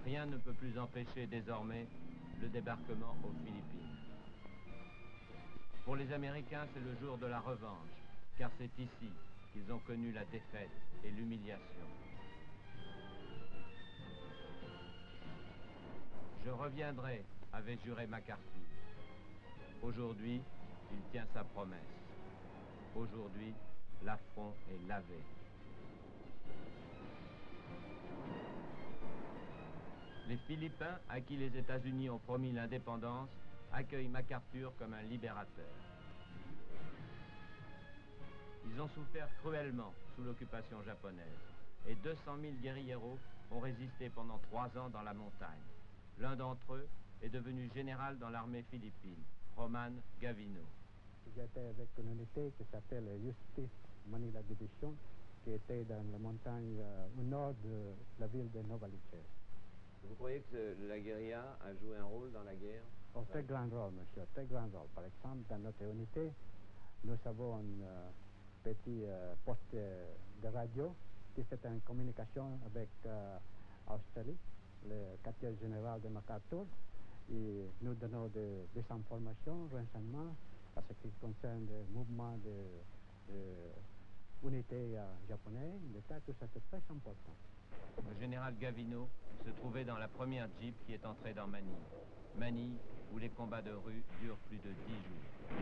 Rien ne peut plus empêcher désormais le débarquement aux Philippines. Pour les Américains, c'est le jour de la revanche, car c'est ici qu'ils ont connu la défaite et l'humiliation. Je reviendrai, avait juré McCarthy. Aujourd'hui, il tient sa promesse. Aujourd'hui, l'affront est lavé. Les Philippins, à qui les États-Unis ont promis l'indépendance, accueillent MacArthur comme un libérateur. Ils ont souffert cruellement sous l'occupation japonaise et 200 000 guérilleros ont résisté pendant 3 ans dans la montagne. L'un d'entre eux est devenu général dans l'armée philippine, Roman Gavino. J'étais avec une unité qui s'appelle Justice Manila Division, qui était dans la montagne au nord de la ville de Novaliches. Vous croyez que la guérilla a joué un rôle dans la guerre? Un très grand rôle, monsieur, très grand rôle. Par exemple, dans notre unité, nous avons un petit poste de radio qui est en communication avec Australie, le quartier général de MacArthur, et nous donnons des informations, renseignements, à ce qui concerne le mouvement de unités japonaises, l'État, tout ça, c'est très important. Le général Gavino se trouvait dans la première jeep qui est entrée dans Manille. Manille, où les combats de rue durent plus de 10 jours.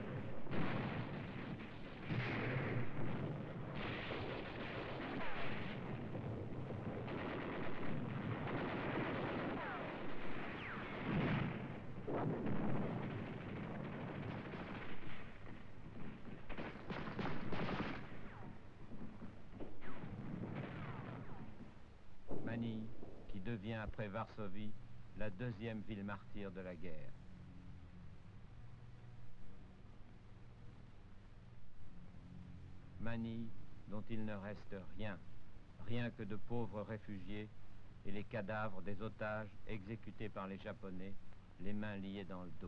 Manille, qui devient après Varsovie la deuxième ville martyre de la guerre. Manille, dont il ne reste rien, rien que de pauvres réfugiés et les cadavres des otages exécutés par les Japonais, les mains liées dans le dos.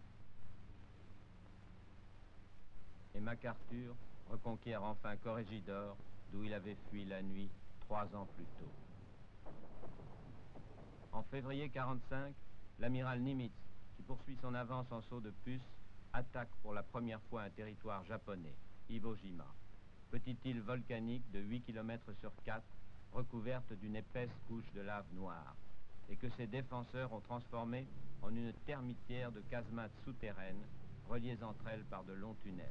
Et MacArthur reconquiert enfin Corregidor, d'où il avait fui la nuit 3 ans plus tôt. En février 1945, l'amiral Nimitz, qui poursuit son avance en saut de puce, attaque pour la première fois un territoire japonais, Iwo Jima, petite île volcanique de 8 km sur 4, recouverte d'une épaisse couche de lave noire, et que ses défenseurs ont transformée en une termitière de casemates souterraines, reliées entre elles par de longs tunnels.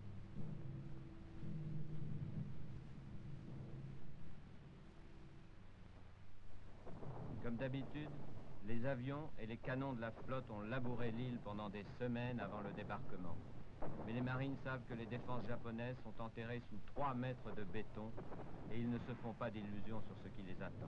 Comme d'habitude, les avions et les canons de la flotte ont labouré l'île pendant des semaines avant le débarquement. Mais les marines savent que les défenses japonaises sont enterrées sous 3 mètres de béton et ils ne se font pas d'illusions sur ce qui les attend.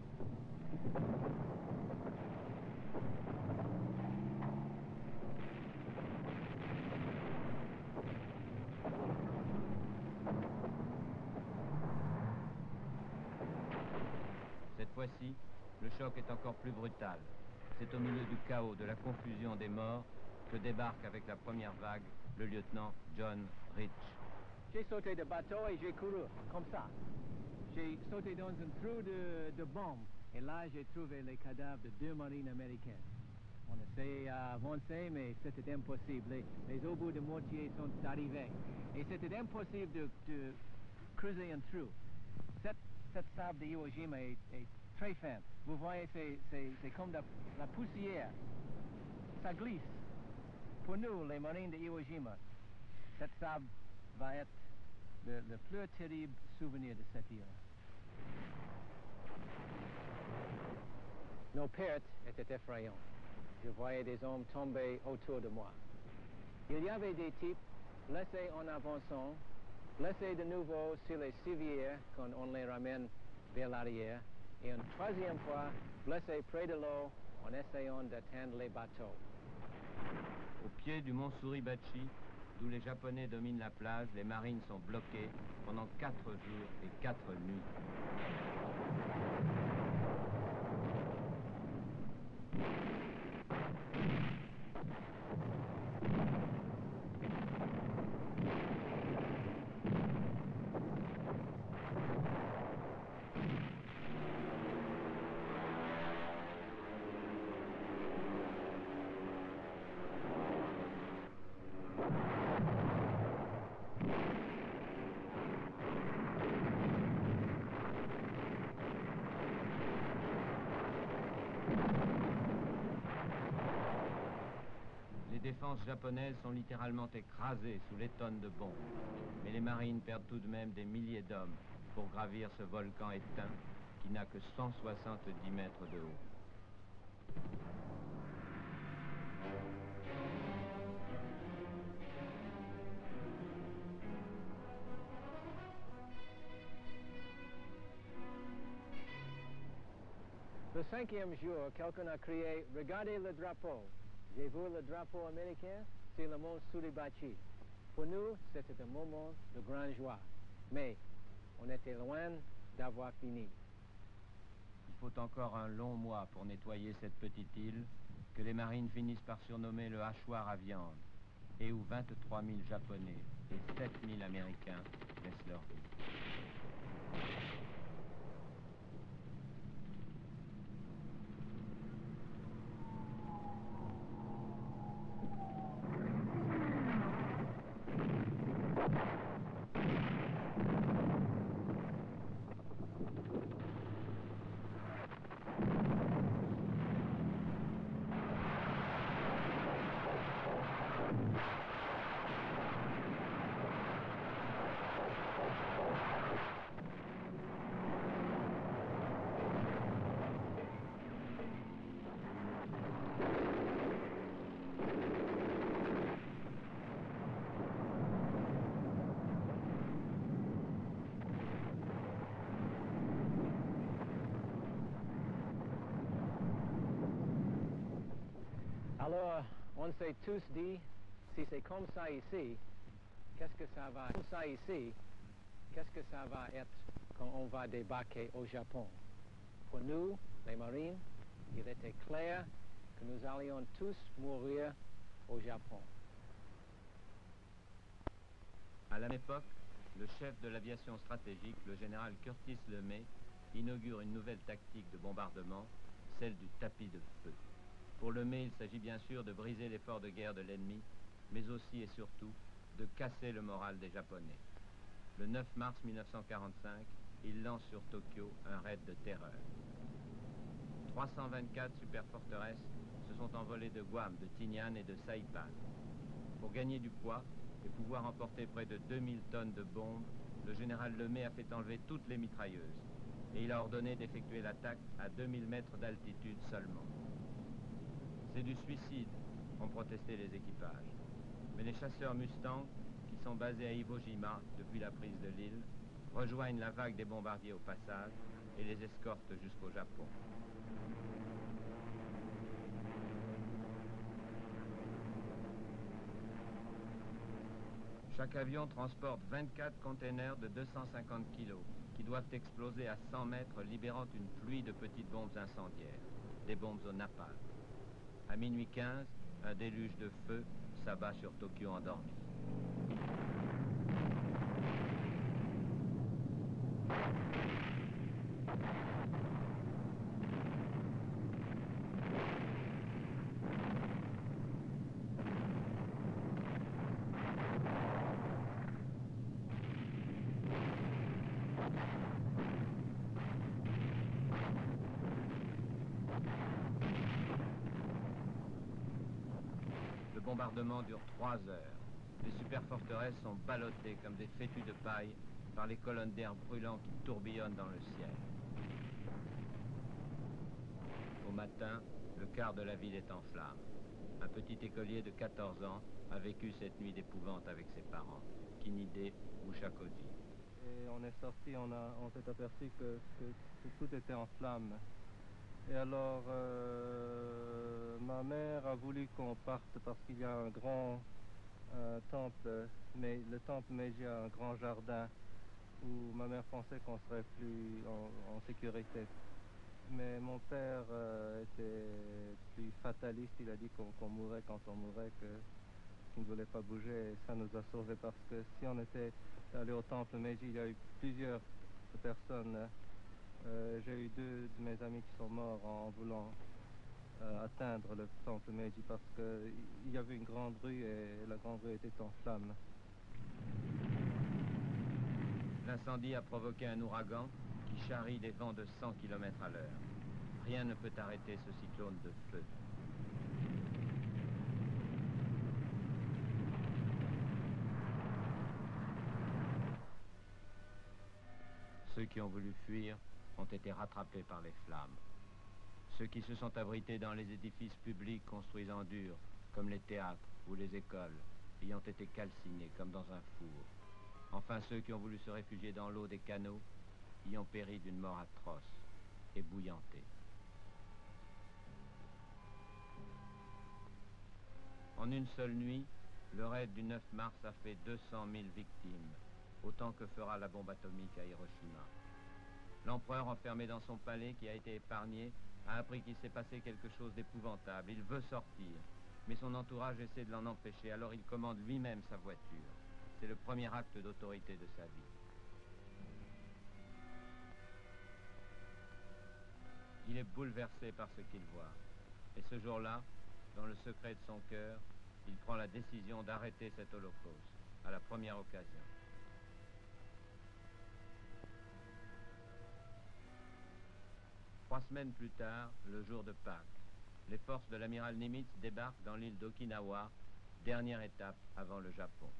Cette fois-ci, le choc est encore plus brutal. C'est au milieu du chaos, de la confusion des morts, que débarque avec la première vague le lieutenant John Rich. J'ai sauté de bateau et j'ai couru, comme ça. J'ai sauté dans un trou de bombe. Et là, j'ai trouvé les cadavres de 2 marines américaines. On essayait d'avancer, mais c'était impossible. Les obus de mortier sont arrivés. Et c'était impossible de creuser un trou. Cette sable de Iwo Jima est très fin. Vous voyez, c'est comme la poussière. Ça glisse. Pour nous, les marines de Iwo Jima, cette sable va être le plus terrible souvenir de cette île. Nos pertes étaient effrayantes. Je voyais des hommes tomber autour de moi. Il y avait des types blessés en avançant, blessés de nouveau sur les civières quand on les ramène vers l'arrière, et une troisième fois blessés près de l'eau en essayant d'atteindre les bateaux. Au pied du mont Suribachi, d'où les Japonais dominent la plage, les marines sont bloquées pendant 4 jours et 4 nuits. défenses japonaises sont littéralement écrasées sous les tonnes de bombes. Mais les marines perdent tout de même des milliers d'hommes pour gravir ce volcan éteint qui n'a que 170 mètres de haut. Le 5e jour, quelqu'un a crié « Regardez le drapeau ». J'ai vu le drapeau américain, c'est le mont Suribachi. Pour nous, c'était un moment de grande joie. Mais on était loin d'avoir fini. Il faut encore un long mois pour nettoyer cette petite île que les marines finissent par surnommer le hachoir à viande et où 23 000 Japonais et 7 000 Américains laissent leur vie. Alors, on s'est tous dit, si c'est comme ça ici, qu'est-ce que ça va comme ça ici, qu'est-ce que ça va être quand on va débarquer au Japon? Pour nous, les marines, il était clair que nous allions tous mourir au Japon. À la même époque, le chef de l'aviation stratégique, le général Curtis LeMay, inaugure une nouvelle tactique de bombardement, celle du tapis de feu. Pour LeMay, il s'agit bien sûr de briser l'effort de guerre de l'ennemi, mais aussi et surtout de casser le moral des Japonais. Le 9 mars 1945, il lance sur Tokyo un raid de terreur. 324 superforteresses se sont envolées de Guam, de Tinian et de Saipan. Pour gagner du poids et pouvoir emporter près de 2000 tonnes de bombes, le général LeMay a fait enlever toutes les mitrailleuses et il a ordonné d'effectuer l'attaque à 2000 mètres d'altitude seulement. C'est du suicide, ont protesté les équipages. Mais les chasseurs Mustang, qui sont basés à Iwo Jima depuis la prise de l'île, rejoignent la vague des bombardiers au passage et les escortent jusqu'au Japon. Chaque avion transporte 24 containers de 250 kilos qui doivent exploser à 100 mètres, libérant une pluie de petites bombes incendiaires, des bombes au napalm. À minuit 15, un déluge de feu s'abat sur Tokyo endormi. Le bombardement dure 3 heures. Les superforteresses sont ballottées comme des fétus de paille par les colonnes d'air brûlant qui tourbillonnent dans le ciel. Au matin, le quart de la ville est en flammes. Un petit écolier de 14 ans a vécu cette nuit d'épouvante avec ses parents, Kinide Mushakoji. Et on est sorti, on s'est aperçu que tout était en flammes. Et alors, ma mère a voulu qu'on parte parce qu'il y a un grand temple, mais le temple Meiji a un grand jardin où ma mère pensait qu'on serait plus en sécurité. Mais mon père était plus fataliste, il a dit qu'on mourrait quand on mourrait, qu'il ne voulait pas bouger, et ça nous a sauvés parce que si on était allé au temple Meiji, il y a eu plusieurs personnes. J'ai eu 2 de mes amis qui sont morts en voulant atteindre le temple Meiji parce qu'il y avait une grande rue et la grande rue était en flammes. L'incendie a provoqué un ouragan qui charrie des vents de 100 km à l'heure. Rien ne peut arrêter ce cyclone de feu. Ceux qui ont voulu fuir ont été rattrapés par les flammes. Ceux qui se sont abrités dans les édifices publics construits en dur, comme les théâtres ou les écoles, y ont été calcinés comme dans un four. Enfin, ceux qui ont voulu se réfugier dans l'eau des canaux y ont péri d'une mort atroce, ébouillantée. En une seule nuit, le raid du 9 mars a fait 200 000 victimes, autant que fera la bombe atomique à Hiroshima. L'empereur, enfermé dans son palais qui a été épargné, a appris qu'il s'est passé quelque chose d'épouvantable. Il veut sortir, mais son entourage essaie de l'en empêcher, alors il commande lui-même sa voiture. C'est le premier acte d'autorité de sa vie. Il est bouleversé par ce qu'il voit. Et ce jour-là, dans le secret de son cœur, il prend la décision d'arrêter cet holocauste, à la première occasion. Trois semaines plus tard, le jour de Pâques, les forces de l'amiral Nimitz débarquent dans l'île d'Okinawa, dernière étape avant le Japon.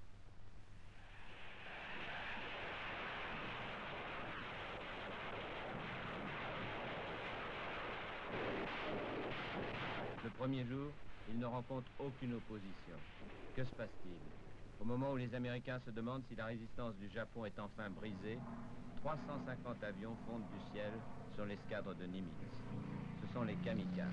Le premier jour, il ne rencontre aucune opposition. Que se passe-t-il? Au moment où les Américains se demandent si la résistance du Japon est enfin brisée, 350 avions fondent du ciel sur l'escadre de Nimitz. Ce sont les kamikazes.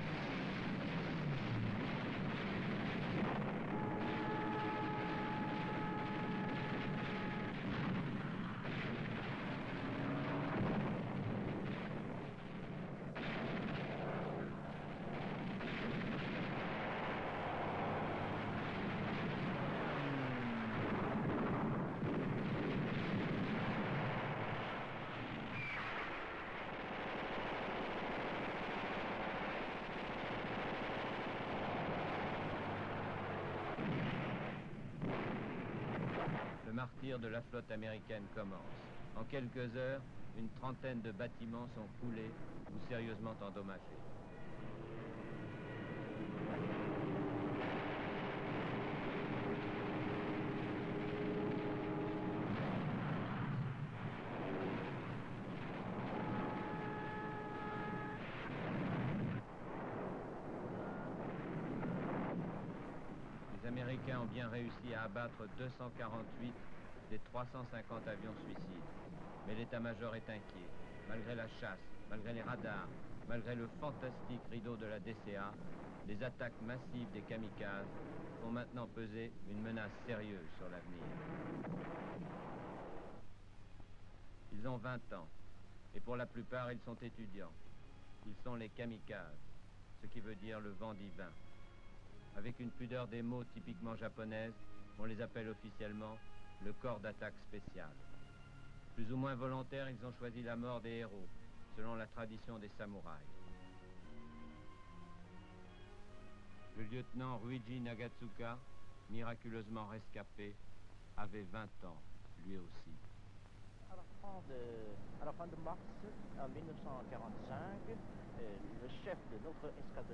Le martyre de la flotte américaine commence. En quelques heures, une trentaine de bâtiments sont coulés ou sérieusement endommagés. Les Américains ont bien réussi à abattre 248 des 350 avions suicides. Mais l'état-major est inquiet. Malgré la chasse, malgré les radars, malgré le fantastique rideau de la DCA, les attaques massives des kamikazes font maintenant peser une menace sérieuse sur l'avenir. Ils ont 20 ans, et pour la plupart, ils sont étudiants. Ils sont les kamikazes, ce qui veut dire le vent divin. Avec une pudeur des mots typiquement japonaise, on les appelle officiellement le corps d'attaque spécial. Plus ou moins volontaires, ils ont choisi la mort des héros, selon la tradition des samouraïs. Le lieutenant Ruiji Nagatsuka, miraculeusement rescapé, avait 20 ans, lui aussi. À la fin de mars en 1945, le chef de notre escadre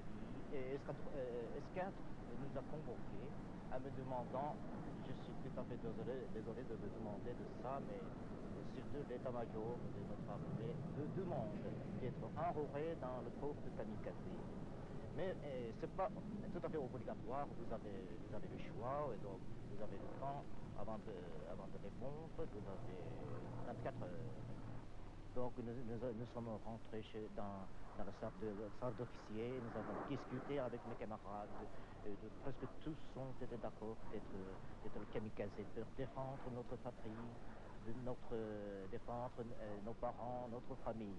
nous a convoqués en me demandant, je suis tout à fait désolé de vous demander de ça, mais surtout l'état-major de notre armée nous demande d'être enrôlé dans le corps de kamikaze. Mais ce n'est pas tout à fait obligatoire, vous avez le choix, et donc vous avez le temps avant de répondre, vous avez 24 heures. Donc nous sommes rentrés dans la salle d'officier, nous avons discuté avec mes camarades, presque tous ont été d'accord d'être kamikaze pour défendre notre patrie, défendre nos parents, notre famille.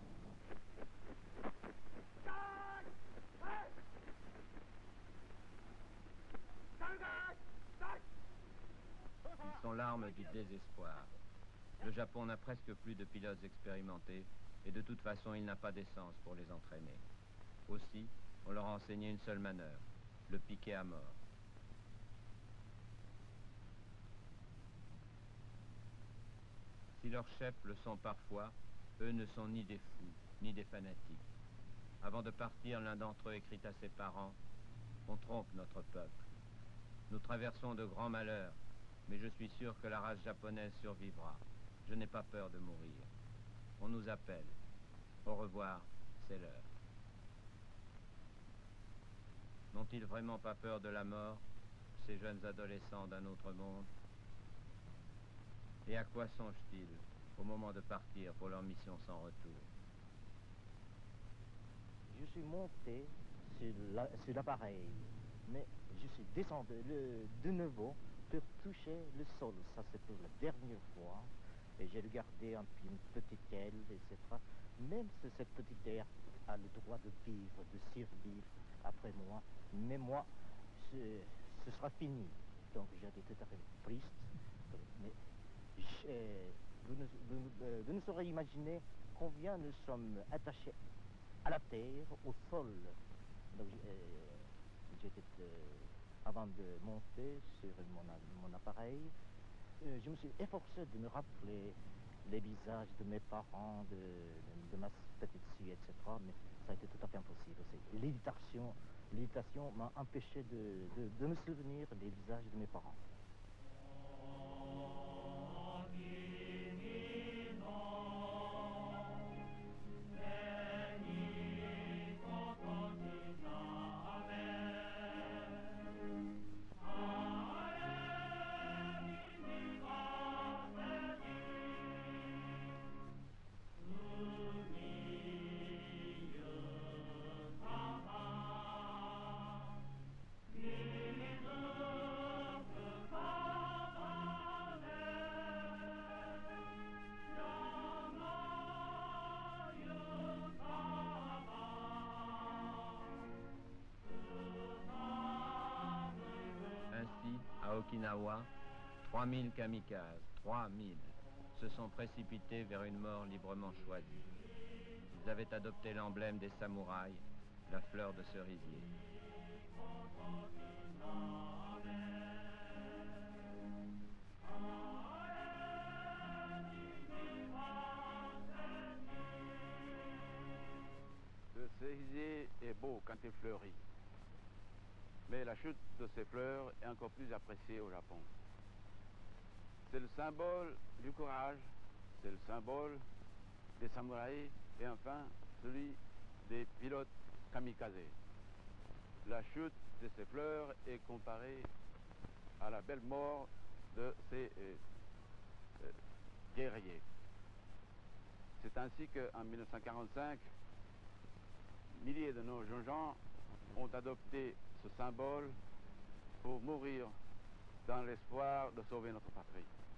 Ils sont l'arme du désespoir. Le Japon n'a presque plus de pilotes expérimentés et de toute façon il n'a pas d'essence pour les entraîner. Aussi, on leur a enseigné une seule manœuvre, le piquer à mort. Si leurs chefs le sont parfois, eux ne sont ni des fous, ni des fanatiques. Avant de partir, l'un d'entre eux écrit à ses parents « On trompe notre peuple. Nous traversons de grands malheurs, mais je suis sûr que la race japonaise survivra. Je n'ai pas peur de mourir. On nous appelle. Au revoir, c'est l'heure. N'ont-ils vraiment pas peur de la mort, ces jeunes adolescents d'un autre monde? Et à quoi songent-ils au moment de partir pour leur mission sans retour? Je suis monté sur l'appareil, mais je suis descendu de nouveau pour toucher le sol. Ça, c'est pour la dernière fois. Et j'ai regardé une petite aile, etc. Même si cette petite aile a le droit de vivre, de survivre après moi, mais moi, ce sera fini. Donc j'étais tout à fait triste. Mais vous ne saurez imaginer combien nous sommes attachés à la terre, au sol. Donc, avant de monter sur mon appareil, je me suis efforcé de me rappeler les visages de mes parents, de ma petite fille, etc. Mais ça a été tout à fait impossible aussi. L'hésitation m'a empêché de me souvenir des visages de mes parents. Ainsi, à Okinawa, 3000 kamikazes, 3000, se sont précipités vers une mort librement choisie. Ils avaient adopté l'emblème des samouraïs, la fleur de cerisier. Le cerisier est beau quand il fleurit, mais la chute de ces fleurs est encore plus appréciée au Japon. C'est le symbole du courage, c'est le symbole des samouraïs et enfin celui des pilotes kamikazes. La chute de ces fleurs est comparée à la belle mort de ces guerriers. C'est ainsi qu'en 1945, milliers de nos jeunes gens ont adopté ce symbole pour mourir dans l'espoir de sauver notre patrie.